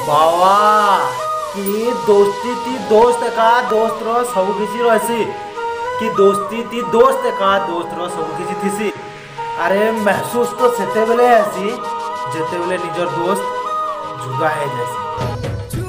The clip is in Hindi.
बाबा कि दोस्ती ती दोस्त का दोस्त रो सब किसी रहसी कि दोस्ती ती दोस्त का दोस्त रो सब किसी थीसी। अरे महसूस तो सेते बेले ऐसी जेते बेले निजर दोस्त जुदा है जैसी।